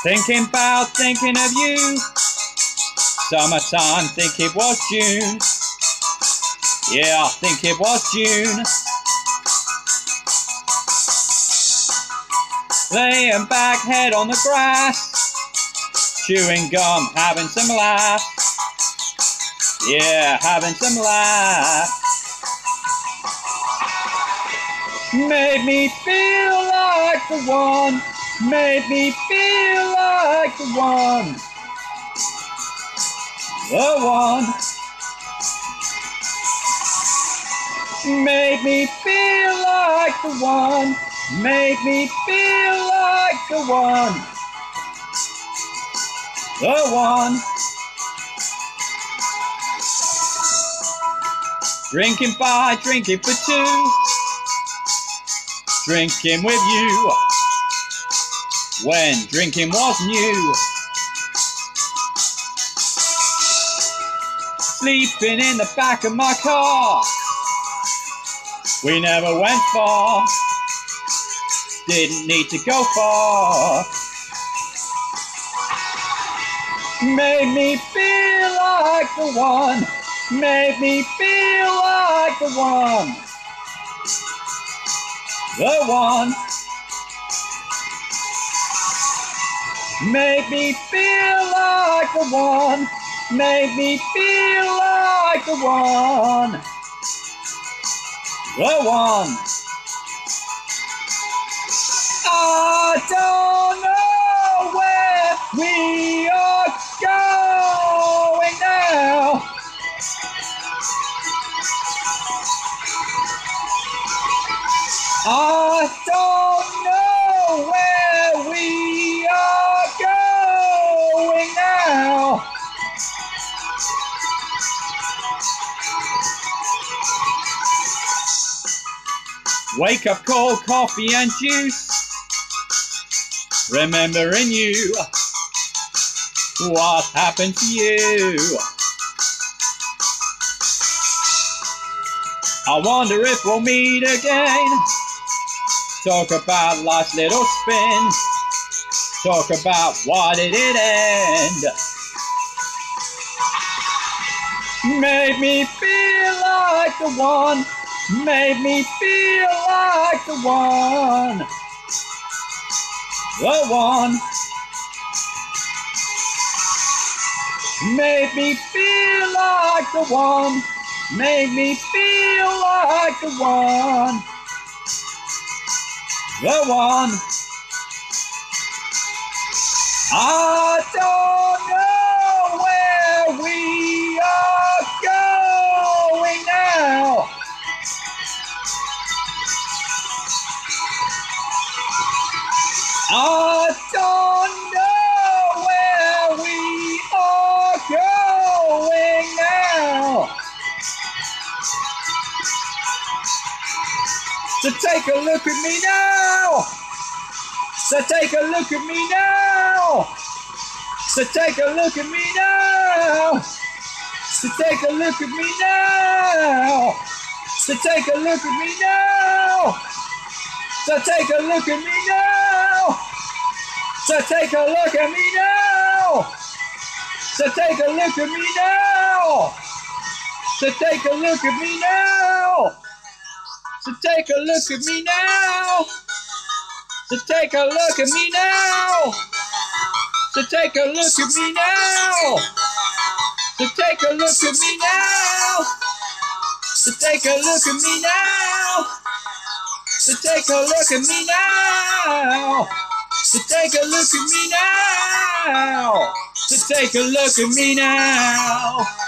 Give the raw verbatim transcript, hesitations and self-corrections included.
Thinking about thinking of you. Summertime, think it was June. Yeah, I think it was June. Laying back, head on the grass, chewing gum, having some laughs. Yeah, having some laughs. Made me feel like the one. Made me feel like the one. The one. Made me feel like the one. Made me feel like the one. The one. Drinking by, drinking for two. Drinking with you. When drinking was new. Sleeping in the back of my car. We never went far. Didn't need to go far. Made me feel like the one. Made me feel like the one. The one. Made me feel like the one. Made me feel like the one. The one. I don't know where we are going now. I don't know where we are going now. Wake up, cold coffee and juice. Remembering you. What happened to you? I wonder if we'll meet again. Talk about life's little spin. Talk about why did it end. Made me feel like the one. Made me feel like the one. The one. Made me feel like the one. Made me feel like the one. The one. I don't know where we are going now. I don't know where we are going now. So take a look at me now. So take a look at me now. So take a look at me now. So take a look at me now. So take a look at me now. So take a look at me now. So take a look at me now. So take a look at me now. So take a look at me now. So take a look at me now. So take a look at me now. So take a look at me now. So take a look at me now. So take a look at me now. So take a look at me now. So take a look at me now. So take a look at me now.